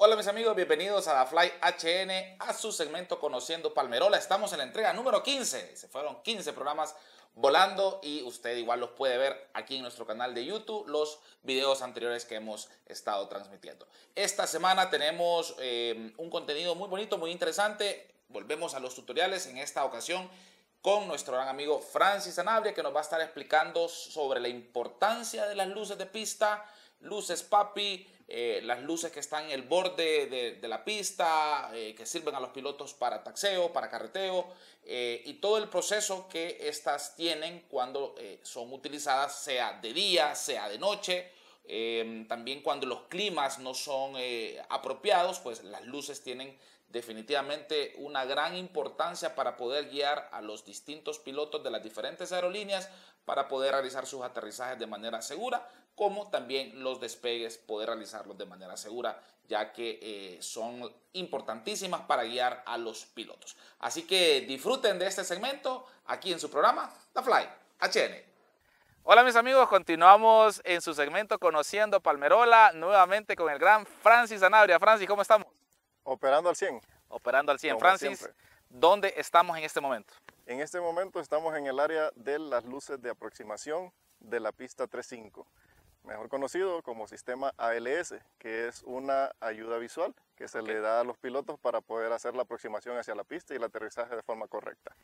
Hola mis amigos, bienvenidos a la Fly HN, a su segmento Conociendo Palmerola. Estamos en la entrega número 15. Se fueron 15 programas volando y usted igual los puede ver aquí en nuestro canal de YouTube, los videos anteriores que hemos estado transmitiendo. Esta semana tenemos un contenido muy bonito, muy interesante. Volvemos a los tutoriales en esta ocasión con nuestro gran amigo Francis Sanabria, que nos va a estar explicando sobre la importancia de las luces de pista, luces papi, las luces que están en el borde de la pista, que sirven a los pilotos para taxeo, para carreteo, y todo el proceso que estas tienen cuando son utilizadas, sea de día, sea de noche. También cuando los climas no son apropiados, pues las luces tienen definitivamente una gran importancia para poder guiar a los distintos pilotos de las diferentes aerolíneas para poder realizar sus aterrizajes de manera segura, como también los despegues, poder realizarlos de manera segura, ya que son importantísimas para guiar a los pilotos. Así que disfruten de este segmento aquí en su programa, The Fly HN. Hola mis amigos, continuamos en su segmento Conociendo Palmerola, nuevamente con el gran Francis Sanabria. Francis, ¿cómo estamos? Operando al 100. Operando al 100. Como Francis, siempre. ¿dónde estamos en este momento? En este momento estamos en el área de las luces de aproximación de la pista 35, mejor conocido como sistema ALS, que es una ayuda visual que se le da a los pilotos para poder hacer la aproximación hacia la pista y el aterrizaje de forma correcta.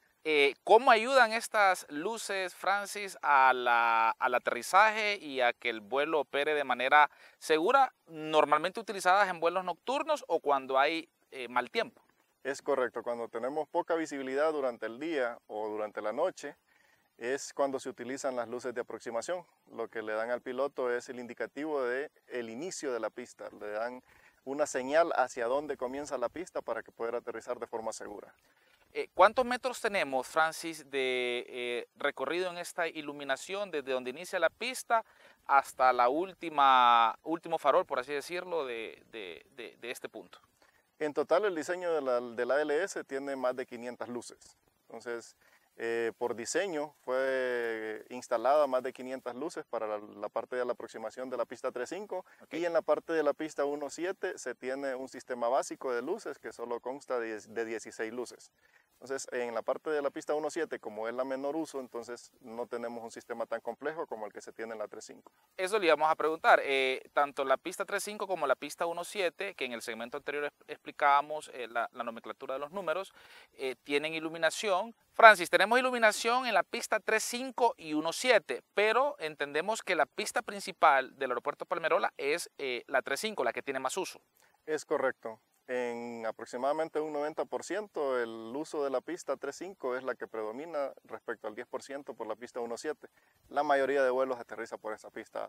¿Cómo ayudan estas luces, Francis, al aterrizaje y a que el vuelo opere de manera segura, normalmente utilizadas en vuelos nocturnos o cuando hay mal tiempo? Es correcto, cuando tenemos poca visibilidad durante el día o durante la noche, es cuando se utilizan las luces de aproximación. Lo que le dan al piloto es el indicativo del inicio de la pista, le dan una señal hacia dónde comienza la pista para que pueda aterrizar de forma segura. ¿Cuántos metros tenemos, Francis, de recorrido en esta iluminación desde donde inicia la pista hasta la último farol, por así decirlo, de este punto? En total, el diseño de la ALS tiene más de 500 luces. Entonces, por diseño fue instalada más de 500 luces para la parte de la aproximación de la pista 35. Okay. Y en la parte de la pista 17 se tiene un sistema básico de luces que solo consta de 16 luces. Entonces, en la parte de la pista 17, como es la menor uso, entonces no tenemos un sistema tan complejo como el que se tiene en la 35. Eso le íbamos a preguntar, tanto la pista 3.5 como la pista 1.7, que en el segmento anterior explicábamos la nomenclatura de los números, tienen iluminación. Francis, tenemos iluminación en la pista 3.5 y 1.7, pero entendemos que la pista principal del aeropuerto Palmerola es la 3.5, la que tiene más uso. Es correcto. En aproximadamente un 90% el uso de la pista 3.5 es la que predomina respecto al 10% por la pista 1.7. La mayoría de vuelos aterriza por esa pista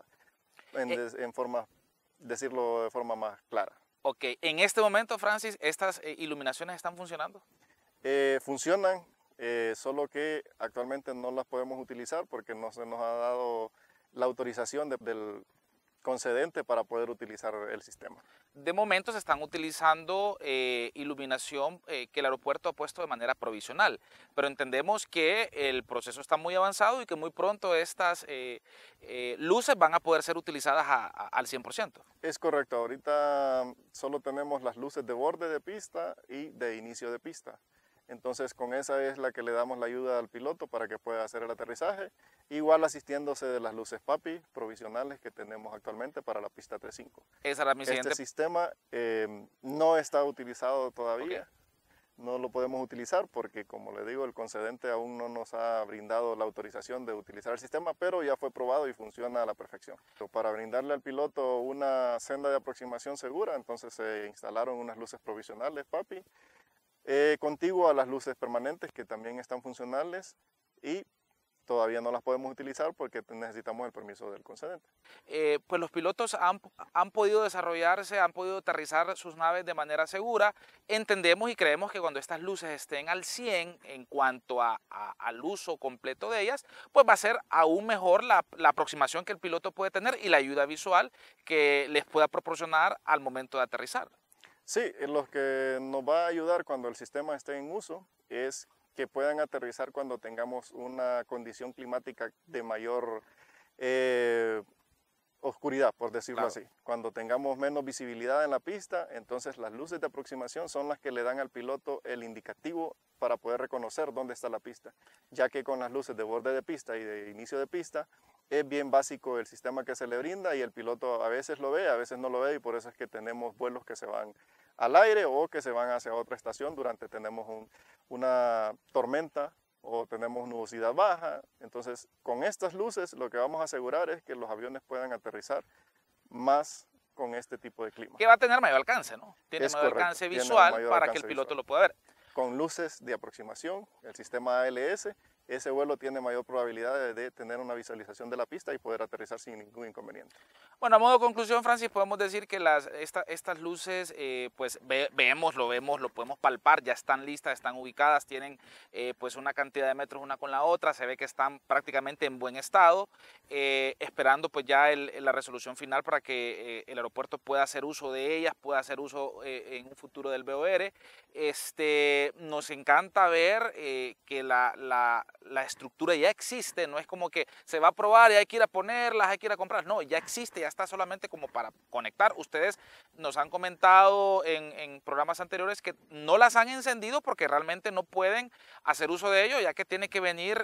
en forma, decirlo de forma más clara. Ok, en este momento, Francis, ¿estas iluminaciones están funcionando? Funcionan, solo que actualmente no las podemos utilizar porque no se nos ha dado la autorización del concedente para poder utilizar el sistema. De momento se están utilizando iluminación que el aeropuerto ha puesto de manera provisional, pero entendemos que el proceso está muy avanzado y que muy pronto estas luces van a poder ser utilizadas al 100%. Es correcto, ahorita solo tenemos las luces de borde de pista y de inicio de pista. Entonces con esa es la que le damos la ayuda al piloto para que pueda hacer el aterrizaje, igual asistiéndose de las luces PAPI provisionales que tenemos actualmente para la pista 35. Esa era mi siguiente. Este sistema no está utilizado todavía, Okay. No lo podemos utilizar porque, como le digo, el concedente aún no nos ha brindado la autorización de utilizar el sistema, pero ya fue probado y funciona a la perfección. Para brindarle al piloto una senda de aproximación segura, entonces se instalaron unas luces provisionales PAPI, contiguo a las luces permanentes que también están funcionales y todavía no las podemos utilizar porque necesitamos el permiso del concedente. Pues los pilotos han podido desarrollarse, han podido aterrizar sus naves de manera segura. Entendemos y creemos que cuando estas luces estén al 100 en cuanto al uso completo de ellas, pues va a ser aún mejor la aproximación que el piloto puede tener y la ayuda visual que les pueda proporcionar al momento de aterrizar. Sí, lo que nos va a ayudar cuando el sistema esté en uso es que puedan aterrizar cuando tengamos una condición climática de mayor oscuridad, por decirlo Claro. así. Cuando tengamos menos visibilidad en la pista, entonces las luces de aproximación son las que le dan al piloto el indicativo para poder reconocer dónde está la pista, ya que con las luces de borde de pista y de inicio de pista es bien básico el sistema que se le brinda y el piloto a veces lo ve, a veces no lo ve, y por eso es que tenemos vuelos que se van al aire o que se van hacia otra estación durante tenemos una tormenta o tenemos nubosidad baja. Entonces, con estas luces lo que vamos a asegurar es que los aviones puedan aterrizar más con este tipo de clima. Que va a tener mayor alcance, ¿no? Tiene Es mayor correcto, alcance tiene visual mayor para que el alcance piloto visual. lo pueda ver. Con luces de aproximación, el sistema ALS, ese vuelo tiene mayor probabilidad de tener una visualización de la pista y poder aterrizar sin ningún inconveniente. Bueno, a modo de conclusión, Francis, podemos decir que estas luces, pues lo podemos palpar, ya están listas, están ubicadas, tienen pues una cantidad de metros una con la otra, se ve que están prácticamente en buen estado, esperando pues ya la resolución final para que el aeropuerto pueda hacer uso de ellas, pueda hacer uso en un futuro del BOR. Nos encanta ver que la estructura ya existe, no es como que se va a probar y hay que ir a ponerlas, hay que ir a comprar, no, ya existe, ya está solamente como para conectar. Ustedes nos han comentado en programas anteriores que no las han encendido porque realmente no pueden hacer uso de ello, ya que tiene que venir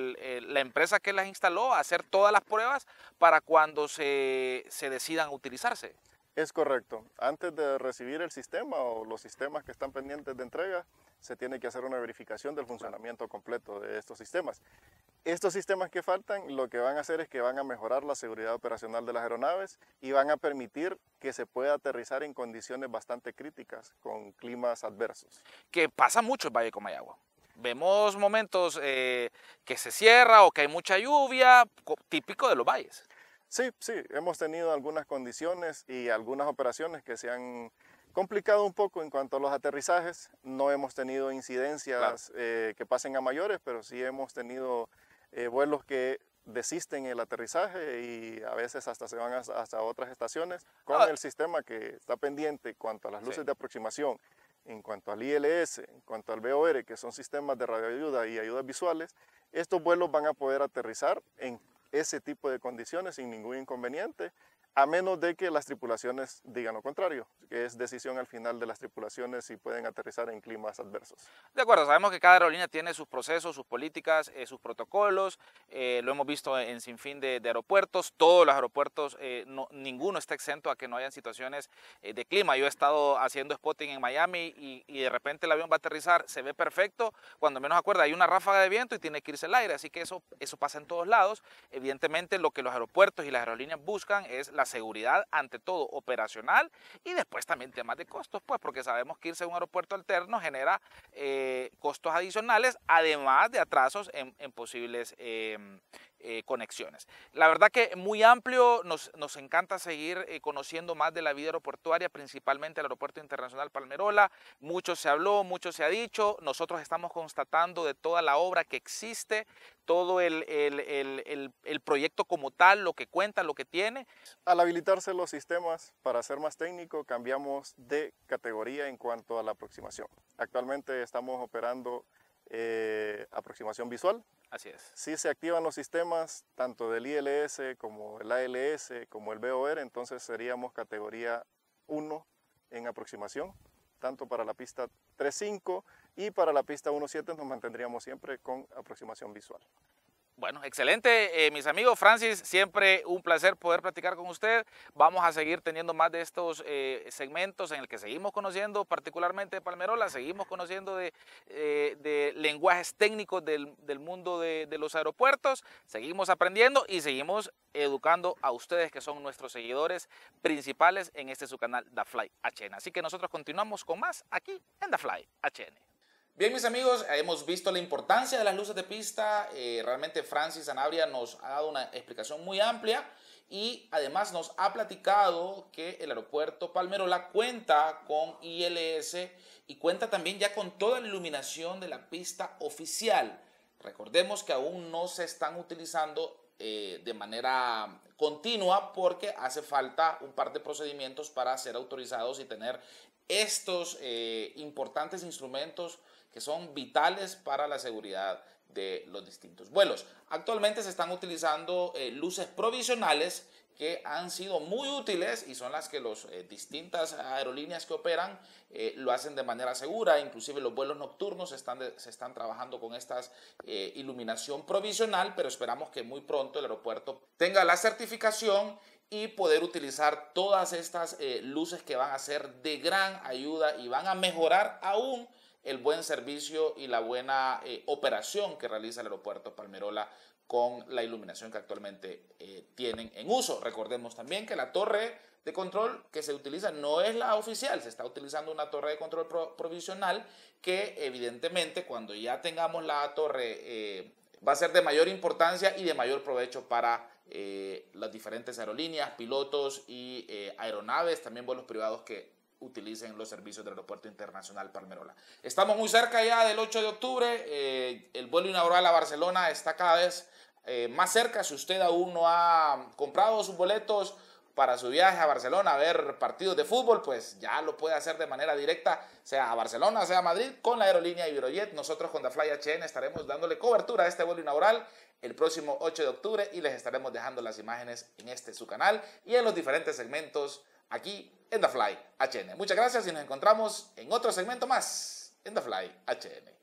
la empresa que las instaló a hacer todas las pruebas para cuando se decidan utilizarse. Es correcto. Antes de recibir el sistema o los sistemas que están pendientes de entrega, se tiene que hacer una verificación del funcionamiento completo de estos sistemas. Estos sistemas que faltan lo que van a hacer es que van a mejorar la seguridad operacional de las aeronaves y van a permitir que se pueda aterrizar en condiciones bastante críticas con climas adversos. Que pasa mucho en Valle Comayagua. Vemos momentos que se cierra o que hay mucha lluvia, típico de los valles. Sí, hemos tenido algunas condiciones y algunas operaciones que se han complicado un poco en cuanto a los aterrizajes. No hemos tenido incidencias que pasen a mayores, pero sí hemos tenido vuelos que desisten el aterrizaje y a veces hasta se van hasta otras estaciones con el sistema que está pendiente en cuanto a las luces de aproximación, en cuanto al ILS, en cuanto al BOR, que son sistemas de radioayuda y ayudas visuales. Estos vuelos van a poder aterrizar en ese tipo de condiciones sin ningún inconveniente, a menos de que las tripulaciones digan lo contrario, que es decisión al final de las tripulaciones si pueden aterrizar en climas adversos. De acuerdo, sabemos que cada aerolínea tiene sus procesos, sus políticas, sus protocolos, lo hemos visto en sinfín de aeropuertos, todos los aeropuertos, ninguno está exento a que no hayan situaciones de clima. Yo he estado haciendo spotting en Miami y de repente el avión va a aterrizar, se ve perfecto, cuando menos acuerda hay una ráfaga de viento y tiene que irse el aire, así que eso pasa en todos lados. Evidentemente lo que los aeropuertos y las aerolíneas buscan es la seguridad ante todo operacional y después también temas de costos, pues porque sabemos que irse a un aeropuerto alterno genera costos adicionales, además de atrasos en posibles conexiones. La verdad que muy amplio, nos encanta seguir conociendo más de la vida aeroportuaria, principalmente el Aeropuerto Internacional Palmerola. Mucho se habló, mucho se ha dicho, nosotros estamos constatando de toda la obra que existe, todo el proyecto como tal, lo que cuenta, lo que tiene. Al habilitarse los sistemas, para ser más técnico, cambiamos de categoría en cuanto a la aproximación. Actualmente estamos operando aproximación visual. Así es. Si se activan los sistemas, tanto del ILS como el ALS, como el BOR, entonces seríamos categoría 1 en aproximación, tanto para la pista 3.5 y para la pista 1.7 nos mantendríamos siempre con aproximación visual. Bueno, excelente, mis amigos. Francis, siempre un placer poder platicar con usted. Vamos a seguir teniendo más de estos segmentos en el que seguimos conociendo particularmente de Palmerola, seguimos conociendo de lenguajes técnicos del mundo de los aeropuertos, seguimos aprendiendo y seguimos educando a ustedes que son nuestros seguidores principales en este su canal The Fly HN. Así que nosotros continuamos con más aquí en The Fly HN. Bien, mis amigos, hemos visto la importancia de las luces de pista. Realmente Francis Sanabria nos ha dado una explicación muy amplia y además nos ha platicado que el aeropuerto Palmerola cuenta con ILS y cuenta también ya con toda la iluminación de la pista oficial. Recordemos que aún no se están utilizando de manera continua porque hace falta un par de procedimientos para ser autorizados y tener estos importantes instrumentos que son vitales para la seguridad de los distintos vuelos. Actualmente se están utilizando luces provisionales que han sido muy útiles y son las que las distintas aerolíneas que operan lo hacen de manera segura. Inclusive los vuelos nocturnos se están trabajando con esta iluminación provisional, pero esperamos que muy pronto el aeropuerto tenga la certificación y poder utilizar todas estas luces que van a ser de gran ayuda y van a mejorar aún el buen servicio y la buena operación que realiza el aeropuerto Palmerola con la iluminación que actualmente tienen en uso. Recordemos también que la torre de control que se utiliza no es la oficial, se está utilizando una torre de control provisional que evidentemente cuando ya tengamos la torre va a ser de mayor importancia y de mayor provecho para las diferentes aerolíneas, pilotos y aeronaves, también vuelos privados que utilicen los servicios del Aeropuerto Internacional Palmerola. Estamos muy cerca ya del 8 de octubre, el vuelo inaugural a Barcelona está cada vez más cerca. Si usted aún no ha comprado sus boletos para su viaje a Barcelona a ver partidos de fútbol, pues ya lo puede hacer de manera directa, sea a Barcelona, sea a Madrid, con la aerolínea Iberojet. Nosotros con Dafly HN estaremos dándole cobertura a este vuelo inaugural el próximo 8 de octubre y les estaremos dejando las imágenes en su canal y en los diferentes segmentos aquí en Dafly HN. Muchas gracias y nos encontramos en otro segmento más en Dafly HN.